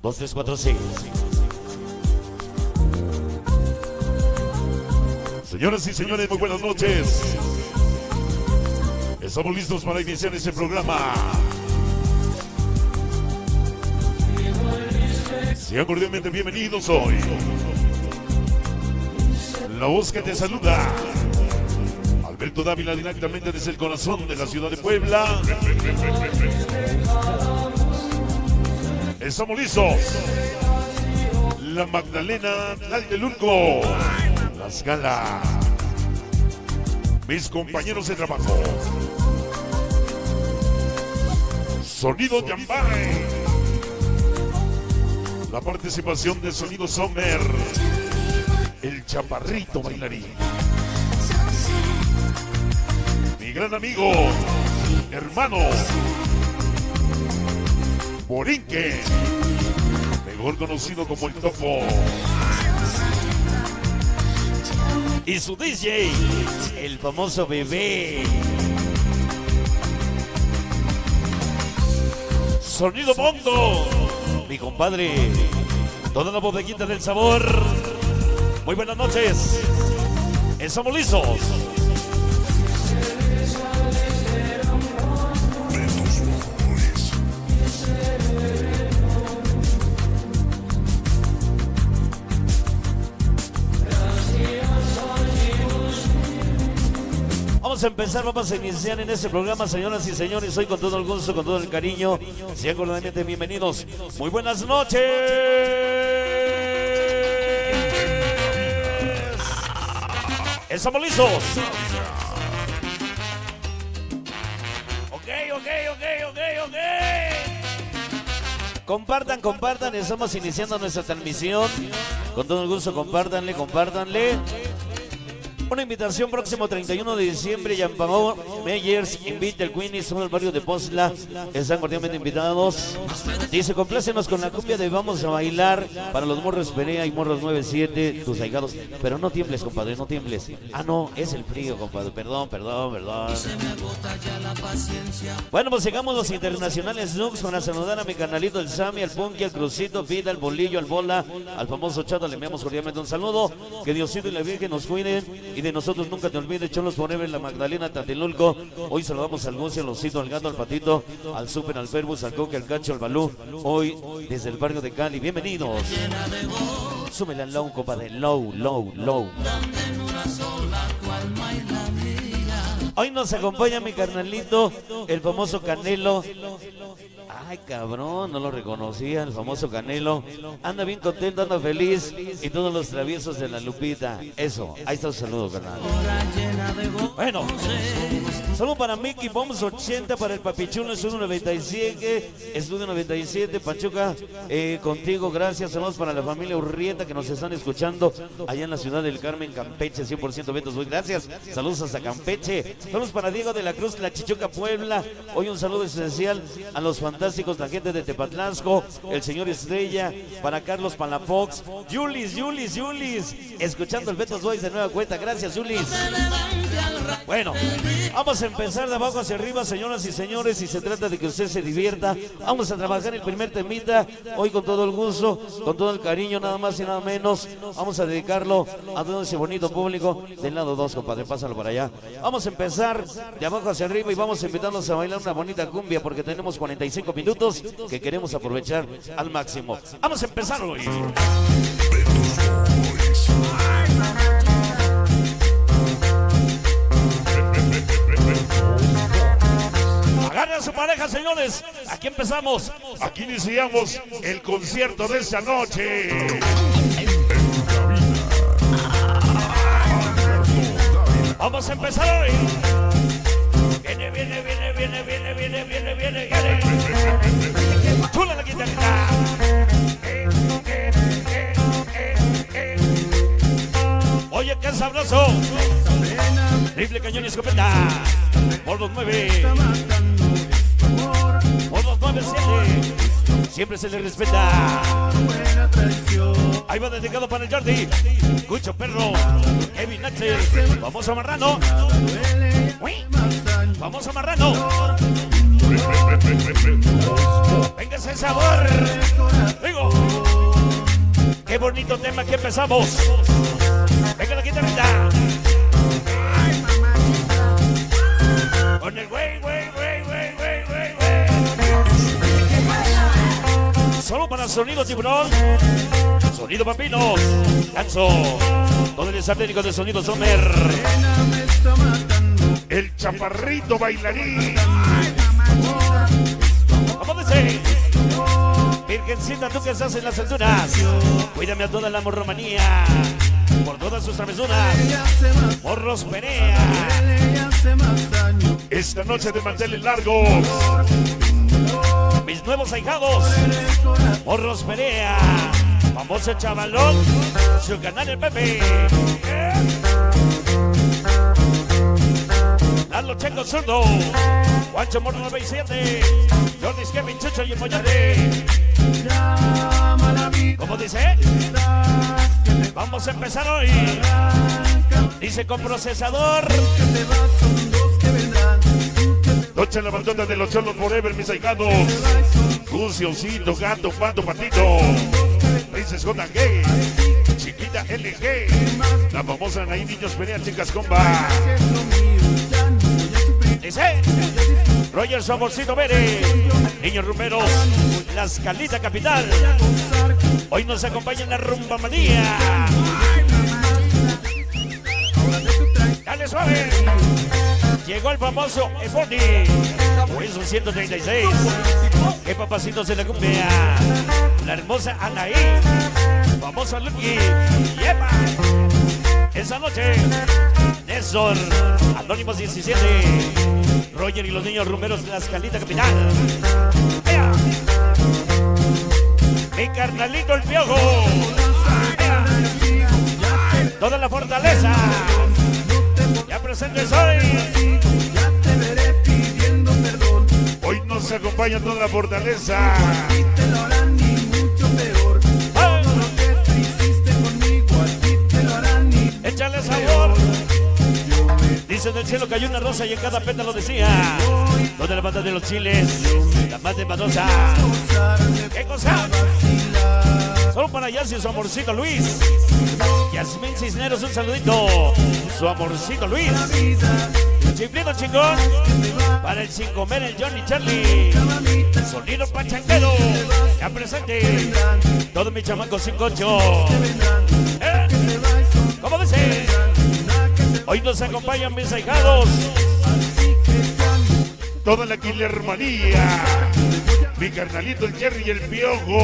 2, 3, 4, 6. Señoras y señores, muy buenas noches. Estamos listos para iniciar este programa. Sean cordialmente bienvenidos hoy. La voz que te saluda, Alberto Dávila, directamente desde el corazón de la ciudad de Puebla. Estamos listos. La Magdalena Tlatelolco, La Scala, mis compañeros de trabajo, Sonido Yambay, la participación de Sonido Sommer, el chaparrito bailarín, mi gran amigo, hermano, Borinque, mejor conocido como el Topo, y su DJ, el famoso Bebé. Sonido Mondo, mi compadre, toda la bodeguita del sabor. Muy buenas noches. Estamos listos. Vamos a empezar, vamos a iniciar en este programa, señoras y señores. Hoy con todo el gusto, con todo el cariño. Sean cordialmente bienvenidos. Muy buenas noches. Estamos listos. Ok. Compartan. Estamos iniciando nuestra transmisión. Con todo el gusto, compártanle. Una invitación próximo 31 de diciembre, Yampamó Meyers invita el Queenie, somos el barrio de Pozla, están cordialmente invitados. Dice, complácenos con la cumbia de Vamos a Bailar para los morros Perea y morros 97, tus ahijados. Pero no tiembles, compadre, no tiembles. Ah, no, es el frío, compadre, perdón. Bueno, pues llegamos los internacionales Nux para saludar a mi carnalito, el Sammy, al Punky, al Crucito, Pida, al Bolillo, al Bola, al famoso Chato, le enviamos cordialmente un saludo. Que Diosito y la Virgen nos cuiden. Y de nosotros nunca te olvides, Cholos Forever, la Magdalena Tlatelolco. Hoy saludamos al Goce, al Osito, al Gato, al Patito, al Super, al Ferbus, al Coque, al Cacho, al Balú. Hoy desde el barrio de Cali, bienvenidos. Súmele al low, compadre, low. Hoy nos acompaña mi carnalito, el famoso Canelo. Ay, cabrón, no lo reconocía, el famoso Canelo. Anda bien contento, anda feliz. Y todos los traviesos de la Lupita. Eso, ahí está un saludo, carnal. Bueno, saludo para Mickey Bombs 80, para el Papichulo, Estudio 97, Pachuca, contigo, gracias. Saludos para la familia Urrieta que nos están escuchando allá en la ciudad del Carmen, Campeche, 100% Betos. Gracias, saludos hasta Campeche. Saludos para Diego de la Cruz, La Chichuca, Puebla. Hoy un saludo especial a los fantásticos, la gente de Tepatlasco, el señor Estrella, para Carlos Palafox, Yulis, escuchando el Betos Boys de nueva cuenta. Gracias, Yulis. Bueno, vamos a empezar de abajo hacia arriba, señoras y señores, y se trata de que usted se divierta. Vamos a trabajar el primer temita, hoy con todo el gusto, con todo el cariño, nada más y nada menos. Vamos a dedicarlo a todo ese bonito público del lado 2, compadre, pásalo para allá. Vamos a empezar de abajo hacia arriba y vamos a invitarlos a bailar una bonita cumbia porque tenemos 45 minutos que queremos aprovechar al máximo. Vamos a empezar hoy. Agarren a su pareja, señores. Aquí empezamos. Aquí iniciamos el concierto de esta noche. Vamos a empezar hoy. Viene. Chula la guitarra. Oye, qué sabroso. Rifle, cañón y escopeta. Mordos 9. Mordos 9-7. Siempre se le respeta. Ahí va dedicado para el Jordi. Cucho Perro. Kevin Axel. Vamos a Marrano. Vamos a Marrano. Venga ese sabor. Digo. Qué bonito tema que empezamos. Venga la guitarrita. Con el güey. Solo para sonido tiburón. Sonido papinos. Ganso. Todo el técnico de sonido Sommer. El chaparrito bailarín. ¿Cómo dice? Virgencita, tú que estás en las alturas, cuídame a toda la morromanía, por todas sus travesuras. Morros Perea. Esta noche de manteles largos. Mis nuevos ahijados. Morros Perea. Famoso chavalón. Su canal el Pepe. Lalo Chengo Zurdo. Juancho Morro 97. Jordi Kevin Chucho y el Mollate. ¿Cómo dice? Vamos a empezar hoy. Dice con procesador. Noche en la bandota de los Cholos Forever, mis ahijados. Luciosito, Gato, Pato, Patito. Princess JG. Chiquita LG. La famosa Anaí Niños Perea, chicas comba. Dice Roger Saborcito Vere. Niños rumberos. La Escalita Capital. Hoy nos acompaña en la rumba manía. Dale suave. Llegó el famoso Ebony. Wilson 136. Qué papacito se la cumbia. La hermosa Anaí. Famosa Lucky. Yepa. Esa noche. Néstor. Anónimos 17. Roger y los niños rumberos de la Escalita Capital. ¡Ea! Mi carnalito el Piojo. ¡Ea! Toda la fortaleza. Ya presentes hoy. Hoy nos acompaña toda la fortaleza. Échale sabor. Dice del cielo cayó una rosa y en cada pétalo decía. Donde la banda de los chiles, la más de Madosa. ¿Qué cosa? Solo para Yassi, su amorcito Luis. Yasmín Cisneros, un saludito. Su amorcito Luis. Chiflido chingón. Para el sin comer el Johnny Charlie. Sonido pachanguero. Ya presente. Todos mis chamacos 58. ¿Cómo dice? Hoy nos acompañan mis ahijados. Toda la Quilermanía. Mi carnalito el Jerry y el Piojo.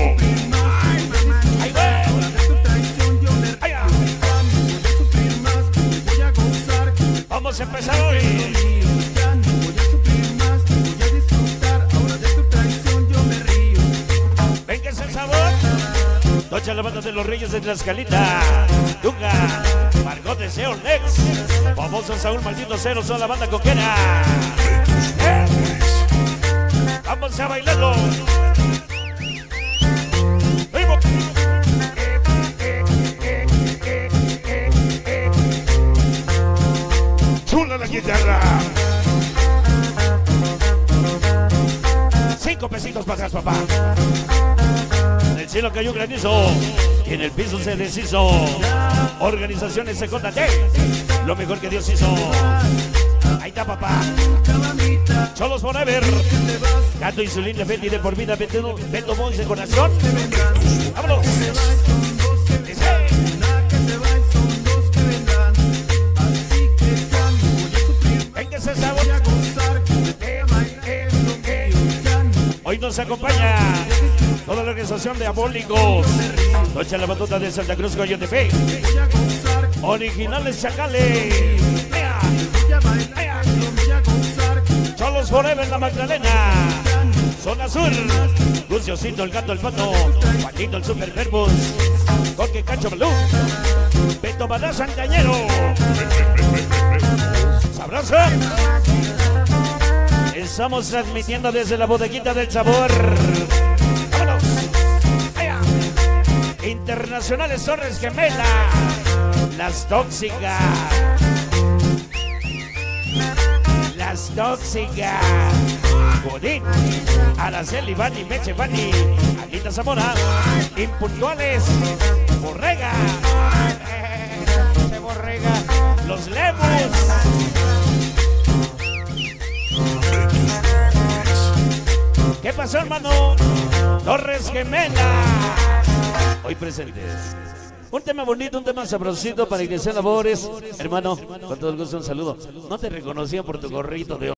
¡Ay, güey! ¡Ay, ya! Vamos a empezar hoy. Venga ese sabor. Noche la banda de los Reyes de Tlaxcalita. Dunga. Margot Deseo Lex. Famoso Saúl Maldito Cero. Son la banda coquera. Vamos a bailarlo. Chula la guitarra. 5 pesitos para atrás, papá. Del cielo cayó un granizo y en el piso se deshizo. Organizaciones CJT, lo mejor que Dios hizo. Ahí está, papá. Cholos Forever. Gato Insulina, Betty de por vida, Beto Boys de corazón. ¡Vámonos! Venga ese sabor. Hoy nos acompaña toda la organización de Abólicos. Noche a la batuta de Santa Cruz, Coyotepec. Originales Chacales. Cholos Forever, la Magdalena. Zona Sur. Luciosito, el Gato, el Pato. Juanito, el Super Verbus. Jorge Cacho Balú. Beto Badá Santañero. Sabroso. Estamos transmitiendo desde la bodeguita del sabor. ¡Vámonos! ¡Allá! Internacionales Torres Gemela. Las tóxicas. Las tóxicas. Godín. Araceli, Bani, Meche, Bani. Rita Zamora. Impuntuales. Borrega. Borrega. Los Lemus. ¿Qué pasó, hermano? Torres Gemelas. Hoy presentes. Un tema bonito, un tema sabrosito para iniciar labores. Hermano, con todo el gusto un saludo. No te reconocía por tu gorrito de